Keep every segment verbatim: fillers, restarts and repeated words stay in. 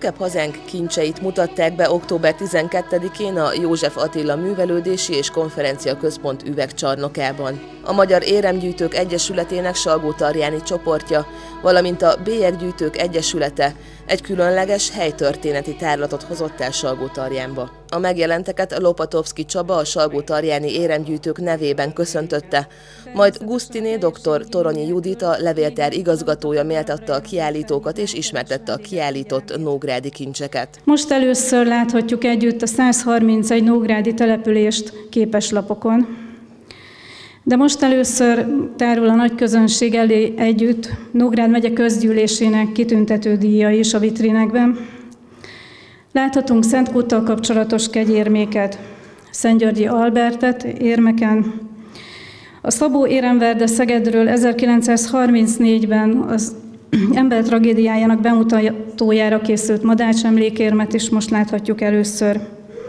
Szép hazánk kincseit mutatták be október tizenkettedikén a József Attila Művelődési és Konferencia Központ üvegcsarnokában. A Magyar Éremgyűjtők Egyesületének Salgótarjáni csoportja, valamint a Bélyeggyűjtők Egyesülete egy különleges helytörténeti tárlatot hozott el Salgótarjánba. A megjelenteket Lopatovszky Csaba, a salgótarjáni éremgyűjtők nevében köszöntötte, majd Gusztiné dr. Toronyi Judit, a levéltár igazgatója méltatta a kiállítókat és ismertette a kiállított nógrádi kincseket. Most először láthatjuk együtt a száz harmincegy nógrádi települést képeslapokon. De most először tárul a nagy közönség elé együtt Nógrád megye közgyűlésének kitüntető díja is a vitrínekben. Láthatunk Szent Kúttal kapcsolatos kegyérméket, Szentgyörgyi Albertet érmeken. A Szabó Éremverde Szegedről ezerkilencszázharmincnégyben az ember tragédiájának bemutatójára készült Madács emlékérmet is most láthatjuk először.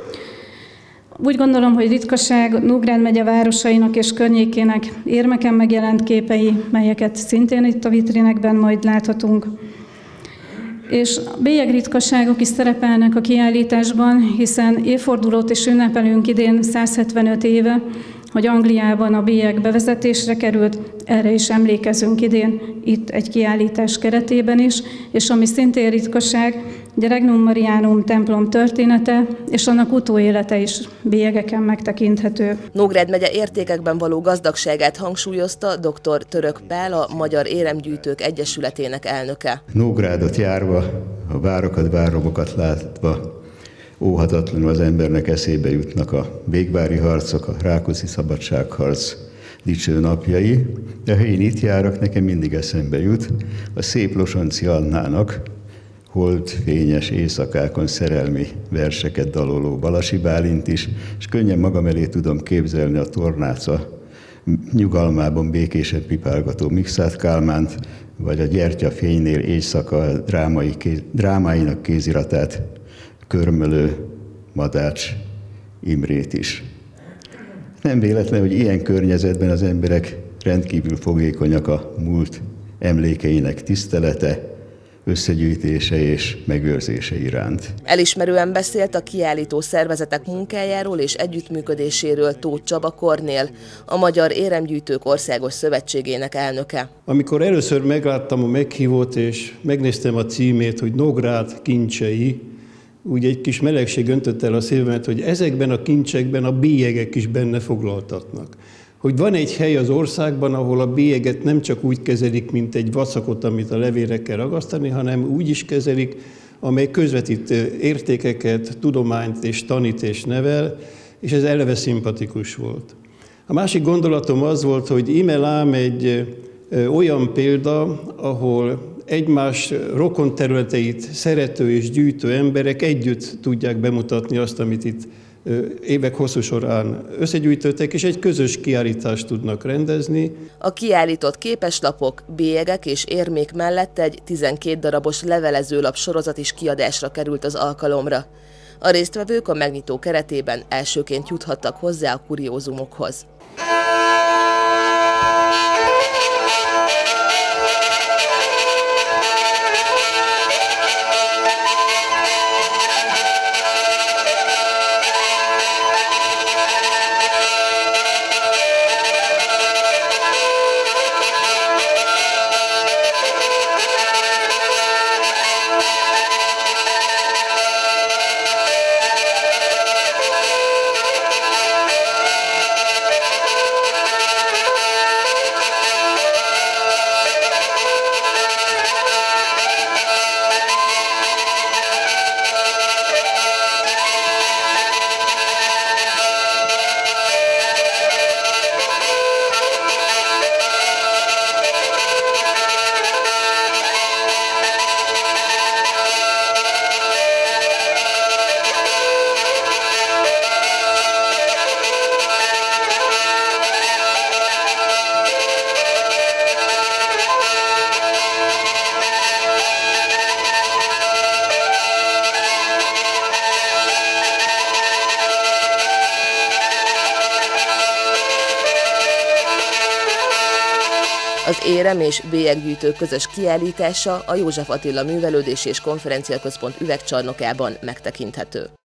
Úgy gondolom, hogy ritkaság Nógrád megye városainak és környékének érmeken megjelent képei, melyeket szintén itt a vitrínekben majd láthatunk. És bélyegritkaságok is szerepelnek a kiállításban, hiszen évfordulót is ünnepelünk idén száz hetvenöt éve, hogy Angliában a bélyeg bevezetésre került, erre is emlékezünk idén, itt egy kiállítás keretében is, és ami szintén ritkaság, a Regnum Marianum templom története, és annak utóélete is bélyegeken megtekinthető. Nógrád megye értékekben való gazdagságát hangsúlyozta dr. Török Pál, a Magyar Éremgyűjtők Egyesületének elnöke. Nógrádot járva, a várokat, váromokat látva, óhatatlanul az embernek eszébe jutnak a végvári harcok, a Rákóczi szabadságharc dicső napjai, de ha én itt járok, nekem mindig eszembe jut a szép Losonczy Annának holdfényes éjszakákon szerelmi verseket daloló Balasi Bálint is, és könnyen magam elé tudom képzelni a tornáca nyugalmában békésen pipálgató Mikszát Kálmánt, vagy a gyertyafénynél éjszaka drámai, drámáinak kéziratát körmölő Madács Imrét is. Nem véletlen, hogy ilyen környezetben az emberek rendkívül fogékonyak a múlt emlékeinek tisztelete, összegyűjtése és megőrzése iránt. Elismerően beszélt a kiállító szervezetek munkájáról és együttműködéséről Tóth Csaba Kornél, a Magyar Éremgyűjtők Országos Szövetségének elnöke. Amikor először megláttam a meghívót és megnéztem a címét, hogy Nógrád kincsei, úgy egy kis melegség öntött el a szívemet, hogy ezekben a kincsekben a bélyegek is benne foglaltatnak. Hogy van egy hely az országban, ahol a bélyeget nem csak úgy kezelik, mint egy vacakot, amit a levélre kell ragasztani, hanem úgy is kezelik, amely közvetít értékeket, tudományt és tanít és nevel, és ez eleve szimpatikus volt. A másik gondolatom az volt, hogy íme lám egy olyan példa, ahol egymás rokon területeit szerető és gyűjtő emberek együtt tudják bemutatni azt, amit itt évek hosszú során összegyűjtöttek, és egy közös kiállítást tudnak rendezni. A kiállított képeslapok, bélyegek és érmék mellett egy tizenkét darabos levelezőlap sorozat is kiadásra került az alkalomra. A résztvevők a megnyitó keretében elsőként juthattak hozzá a kuriózumokhoz. Az érem és bélyeggyűjtő közös kiállítása a József Attila Művelődési és Konferenciaközpont üvegcsarnokában megtekinthető.